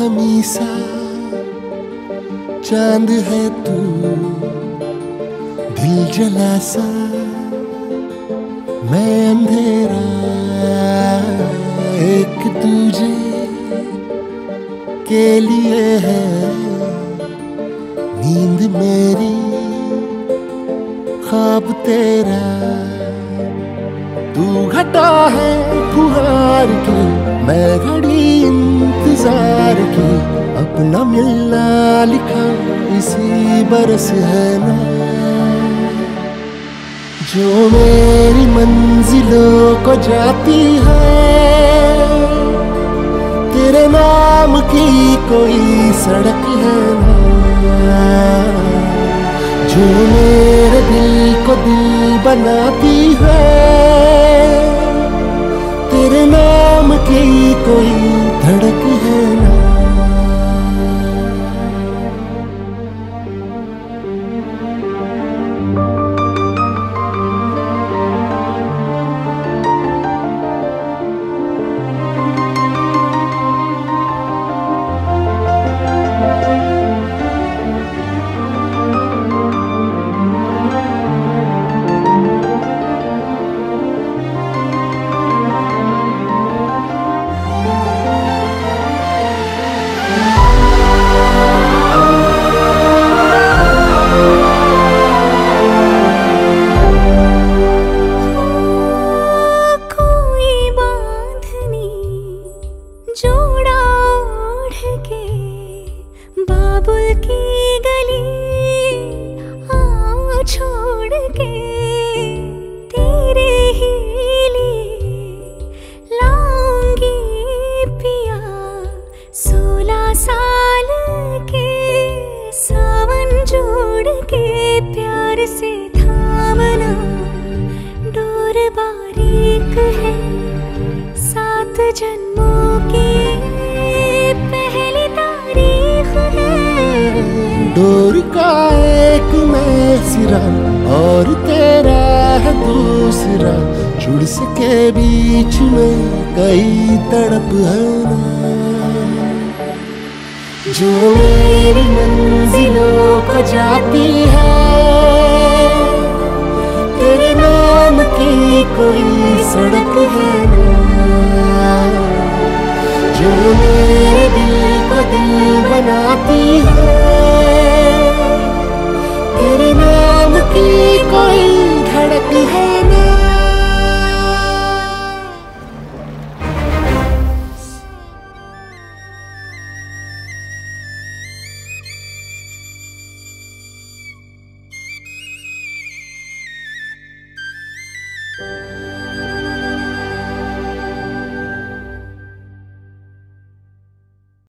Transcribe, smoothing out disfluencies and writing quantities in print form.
बारहमीं सा चांद है तू, दिल जला सा मैं अंधेरा, एक तुझे के लिए है नींद मेरी, ख्वाब तेरा। तू घटा है फुहार की, मैं घड़ी इंतजार की, अपना मिलना लिखा इसी बरस है ना। जो मेरी मंजिलों को जाती है, तेरे नाम की कोई सड़क है ना। जो मेरे दिल को दिल बनाती है, तेरे नाम की कोई धड़क है ना। डोर का एक मैं सिरा और तेरा है दूसरा, जुड़ सके बीच में कई तड़प है ना। जो मेरी मंजिलों को जाती है, तेरे नाम की कोई सड़क है ना। जो मेरे दिल को दिल बनाती है,